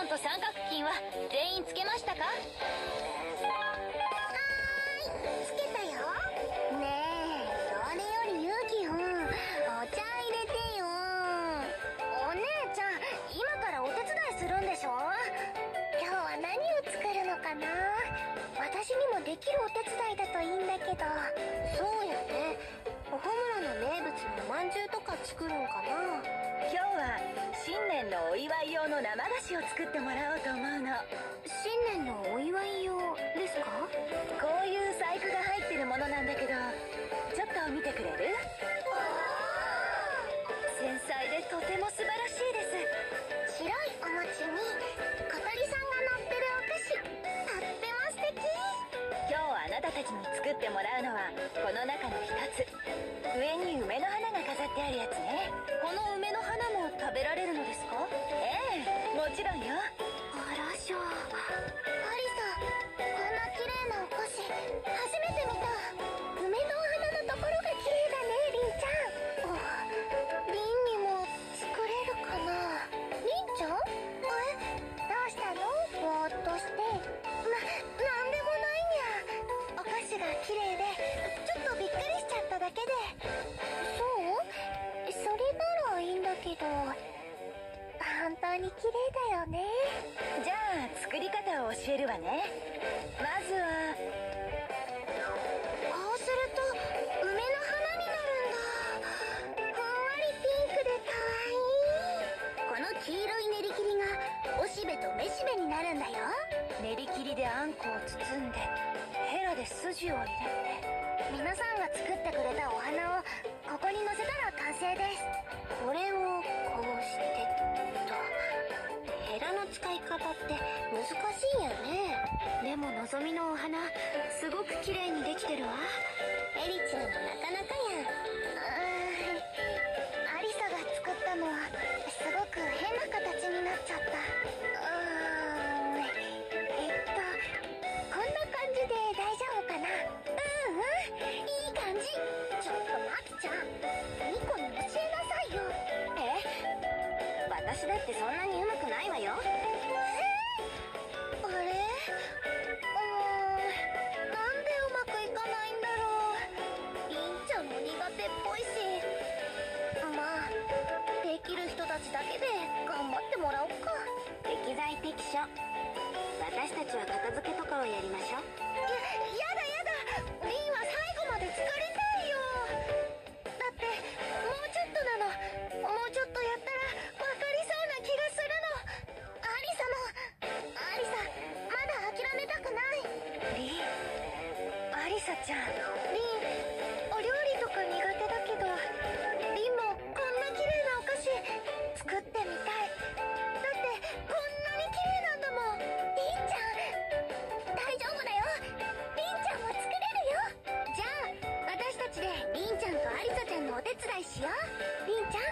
ンと三角筋は全員つけましたか？ つけたよ。ねえ、それよりユキほん、お茶入れてよ。お姉ちゃん、今からお手伝いするんでしょ？今日は何を作るのかな？私にもできるお手伝いだといいんだけど。そうやね。おほむらの名物のまんじゅうとか作るんかな？ 今日は新年のお祝い用の生菓子を作ってもらおうと思うの。 新年のお祝い用ですか？ こういう細工が入ってるものなんだけど、ちょっと見てくれる？繊細でとても素晴らしいです。 白いお餅に小鳥さんが乗ってるお菓子、とっても素敵。 今日あなたたちに作ってもらうのはこの中の一つ。上に梅の花が飾ってあるやつね。 この梅の花も食べられるのですか？ ええ、もちろんよ。 あらしょ。アリサ、こんな綺麗なお菓子初めて見た。梅のお花のところが綺麗だね、リンちゃん。リンにも作れるかな？リンちゃん？どうしたの？ぼーっとして。なんでもないにゃ。お菓子が綺麗でちょっとびっくりしちゃっただけで。そう？それならいいんだけど。本当に綺麗だよね。 じゃあ作り方を教えるわね。まずはこうすると梅の花になるんだ。ふんわりピンクでかわいい。この黄色い練り切りがおしべとめしべになるんだよ。 練り切りであんこを包んでヘラで筋を入れて。 皆さんが作ってくれたお花をここに乗せたら完成です。これをこうしてと。ヘラの使い方って難しいよね。でものぞみのお花すごく綺麗にできてるわ。エリちゃんもなかなかやん。アリサが作ったのはすごく変な形になっちゃった。こんな感じで大丈夫かな？いい感じ。ちょっとマキちゃん、ニコに教えなさいよ。私だってそんなに上手くないわよ。あれ？なんでうまくいかないんだろう。リンちゃんも苦手っぽいし。まあ、できる人たちだけで頑張ってもらおっか。適材適所。私たちは片付けとかをやりましょう。やだ。リンは最後まで作りたいよ。だってもうちょっとなの。もうちょっとやったらわかりそうな気がするの。アリサまだ諦めたくない。 リン、アリサちゃん。 リン、お料理とか苦手だけど、リンもこんな綺麗なお菓子作ってみたい。だってこんなに綺麗なんだもん。リンちゃん、大丈夫だよ。リンちゃんも作れるよ。じゃあ私たちでリンちゃんとアリサちゃんのお手伝いしよう。リンちゃん、